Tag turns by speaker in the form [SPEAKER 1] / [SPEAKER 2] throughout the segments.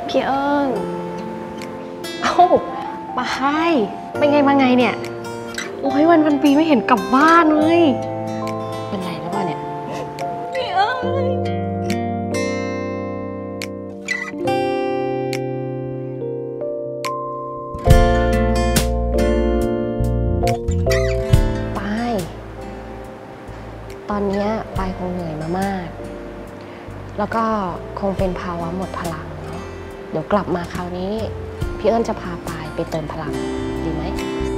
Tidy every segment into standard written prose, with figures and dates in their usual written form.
[SPEAKER 1] พี่เอิญเอ้ามาให้เป็นไงมาไงเนี่ย100 วันพันปีไม่เห็นกลับบ้านเลยเป็นไรแล้ววะเนี่ยพี่เอิญปายตอนนี้ปายคงเหนื่อยมามากแล้วก็คงเป็นภาวะหมดพลังเนาะเดี๋ยวกลับมาคราวนี้พี่เอิญจะพาปายไปเติมพลังดีไหม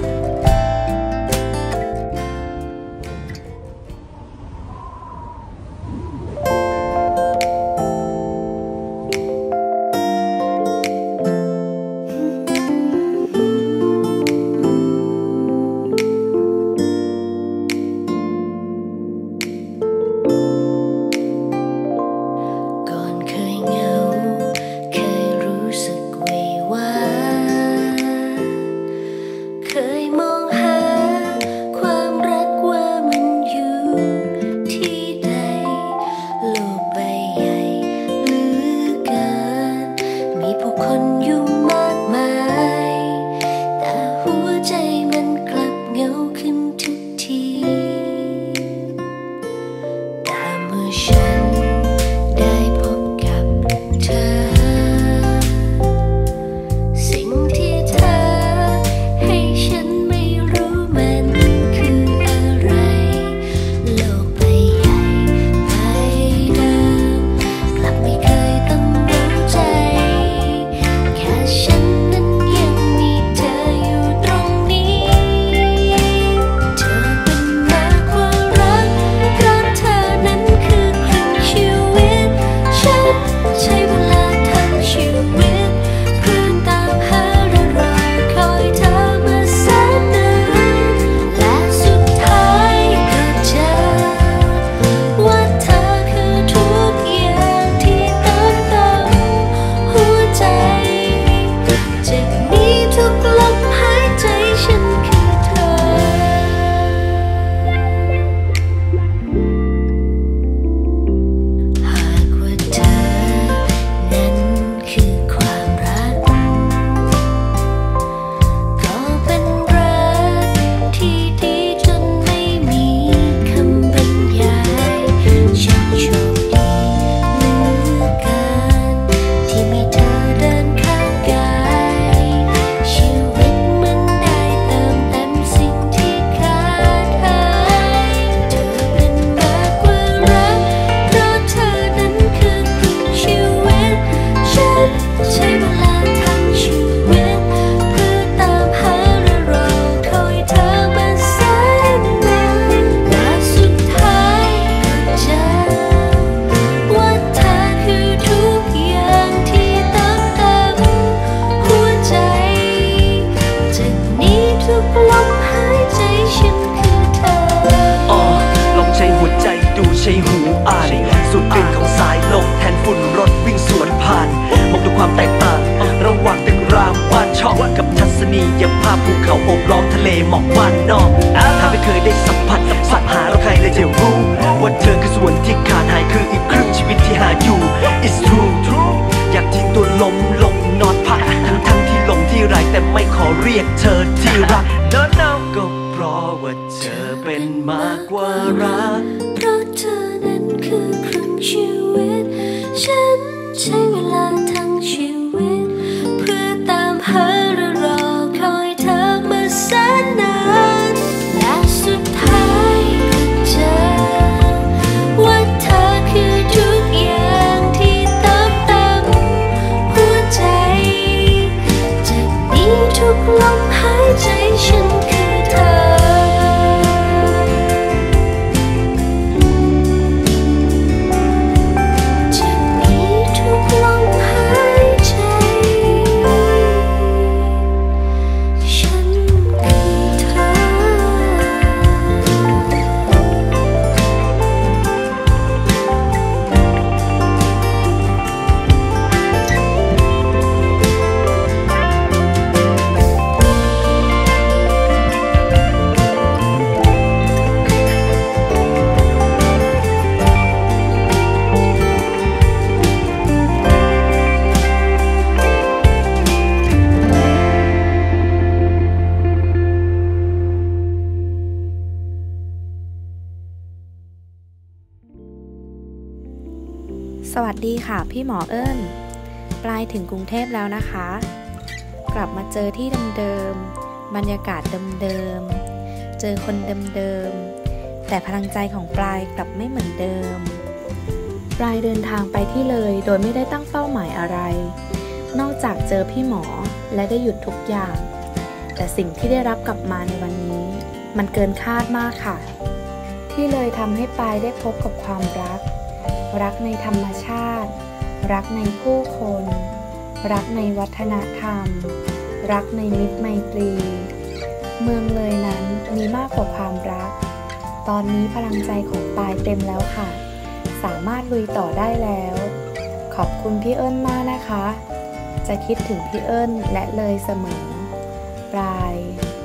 [SPEAKER 2] สูดกลิ่นของสายลมแทนฝุ่นรถวิ่งสวนผ่านมองดูความแตกต่างระหว่างตึกรามบ้านช่องกับทัศนียภาพภูเขาโอบล้อมทะเลหมอกบ้านนอกถ้าไม่เคยได้สัมผัสสัมหาเราใครเลยจะรู้ว่าเธอคือส่วนที่ขาดหายคืออีกครึ่งชีวิตที่หาอยู่ It's true อยากทิ้งตัวล้มลงนอนพักทั้งที่หลงที่ไรแต่ไม่ขอเรียกเธอที่รัก No no ก็เพราะว่าเธอเป็นมากกว่ารัก
[SPEAKER 3] เพราะเธอนั้นคือครึ่งชีวิตฉันใช้เวลาทั้งชีวิตเพื่อตามหาและรอคอยเธอมาแสนนานและสุดท้ายก็เจอว่าเธอคือทุกอย่างที่เติมเต็มหัวใจจากนี้ทุกลมหายใจฉันคือเธอจากนี้ทุกลมหายใจ
[SPEAKER 4] สวัสดีค่ะพี่หมอเอิญปลายถึงกรุงเทพแล้วนะคะ กลับมาเจอที่เดิมๆบรรยากาศเดิมๆเจอคนเดิมๆแต่พลังใจของปลายกลับไม่เหมือนเดิมปลายเดินทางไปที่เลยโดยไม่ได้ตั้งเป้าหมายอะไร นอกจากเจอพี่หมอและได้หยุดทุกอย่างแต่สิ่งที่ได้รับกลับมาในวันนี้มันเกินคาดมากค่ะที่เลยทำให้ปลายได้พบกับความรักในธรรมชาติรักในผู้คนรักในวัฒนธรรมรักในมิตรไมตรีเมืองเลยนั้นมีมากกว่าความรักตอนนี้พลังใจของปลายเต็มแล้วค่ะสามารถลุยต่อได้แล้วขอบคุณพี่เอิญมากนะคะจะคิดถึงพี่เอิญและเลยเสมอปลาย